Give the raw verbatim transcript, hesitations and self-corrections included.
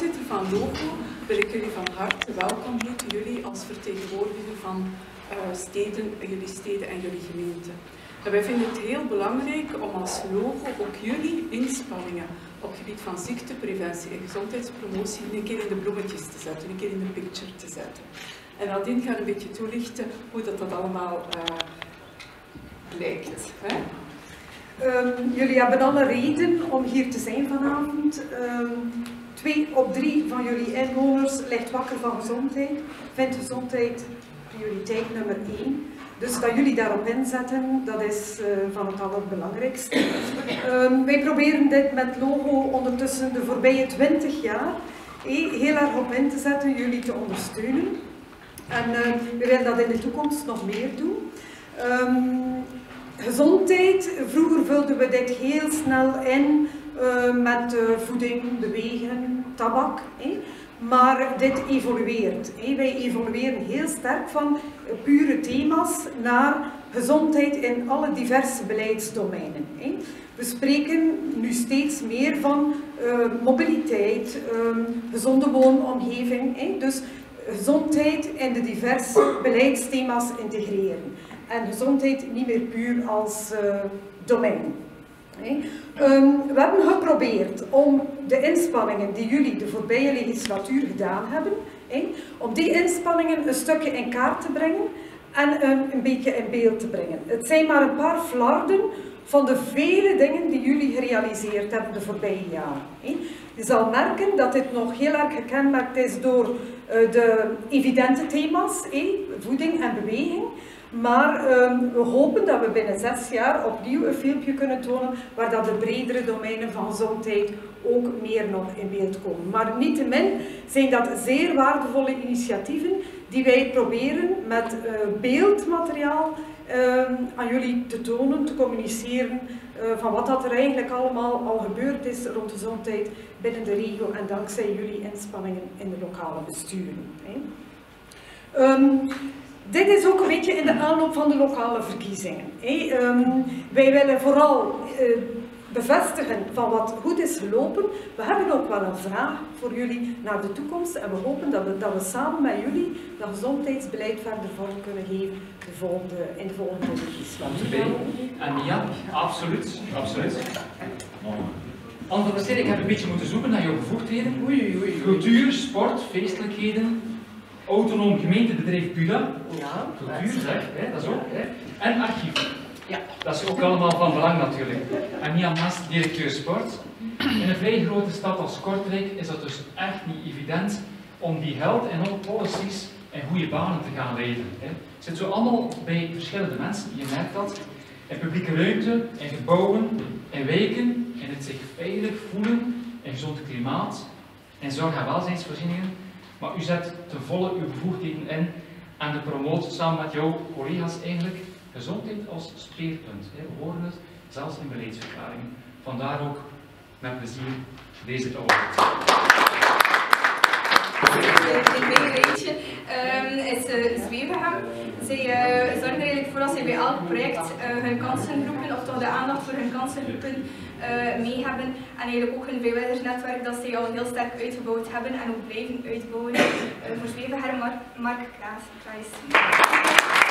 voorzitter van Logo wil ik jullie van harte welkom heten, jullie als vertegenwoordiger van uh, steden, jullie steden en jullie gemeenten. En wij vinden het heel belangrijk om als Logo ook jullie inspanningen op het gebied van ziektepreventie en gezondheidspromotie een keer in de bloemetjes te zetten, een keer in de picture te zetten. En Nadine gaat een beetje toelichten hoe dat, dat allemaal uh, blijkt. Hè? Um, jullie hebben alle reden om hier te zijn vanavond. Um, twee op drie van jullie inwoners ligt wakker van gezondheid, vindt gezondheid prioriteit nummer één. Dus dat jullie daarop inzetten, dat is uh, van het allerbelangrijkste. Um, wij proberen dit met Logo ondertussen de voorbije twintig jaar eh, heel erg op in te zetten, jullie te ondersteunen. En uh, we willen dat in de toekomst nog meer doen. Um, gezondheid, vroeger vulden we dit heel snel in uh, met uh, voeding, bewegen, tabak. Eh. Maar dit evolueert. Eh. Wij evolueren heel sterk van uh, pure thema's naar gezondheid in alle diverse beleidsdomeinen. Eh. We spreken nu steeds meer van uh, mobiliteit, uh, gezonde woonomgeving. Eh. Dus gezondheid in de diverse beleidsthema's integreren. En gezondheid niet meer puur als uh, domein. Okay. Um, we hebben geprobeerd om de inspanningen die jullie de voorbije legislatuur gedaan hebben, okay, om die inspanningen een stukje in kaart te brengen en um, een beetje in beeld te brengen. Het zijn maar een paar flarden van de vele dingen die jullie gerealiseerd hebben de voorbije jaren. Okay. Je zal merken dat dit nog heel erg gekenmerkt is door uh, de evidente thema's, eh, voeding en beweging. Maar um, we hopen dat we binnen zes jaar opnieuw een filmpje kunnen tonen waar dat de bredere domeinen van gezondheid ook meer nog in beeld komen. Maar niettemin zijn dat zeer waardevolle initiatieven die wij proberen met uh, beeldmateriaal uh, aan jullie te tonen, te communiceren uh, van wat dat er eigenlijk allemaal al gebeurd is rond gezondheid binnen de regio en dankzij jullie inspanningen in de lokale besturen. Hè. Um, Dit is ook een beetje in de aanloop van de lokale verkiezingen. Hey, um, wij willen vooral uh, bevestigen van wat goed is gelopen. We hebben ook wel een vraag voor jullie naar de toekomst en we hopen dat we, dat we samen met jullie dat gezondheidsbeleid verder vorm kunnen geven de volgende, in de volgende legislatuur. En ja, absoluut. absoluut. Andere ik heb een beetje moeten zoeken naar jouw bevoegdheden. Oei, oei, cultuur, sport, feestelijkheden. Autonoom gemeentebedrijf Buda, ja, cultuur, zeg, hè, dat is ook. Hè. En archief. Ja. Dat is ook allemaal van belang natuurlijk. En Jan Maas, directeur sport. In een vrij grote stad als Kortrijk is dat dus echt niet evident om die health en ook policies in goede banen te gaan leiden. Hè. Het zit zo allemaal bij verschillende mensen, je merkt dat. In publieke ruimte, in gebouwen, in wijken, in het zich veilig voelen, in gezond klimaat, in zorg- en welzijnsvoorzieningen. Maar u zet ten volle uw bevoegdheden in en de promoot samen met jouw collega's eigenlijk gezondheid als speerpunt. We horen het zelfs in beleidsverklaringen. Vandaar ook met plezier deze award. In mijn rijtje um, is uh, Zwevenham. Zij uh, zorgen er eigenlijk voor dat zij bij elk project uh, hun kansengroepen, of toch de aandacht voor hun kansengroepen uh, mee hebben. En eigenlijk ook hun vrijwilligersnetwerk dat zij al heel sterk uitgebouwd hebben en ook blijven uitbouwen. Uh, voor Zwevenham, Mark Klaas.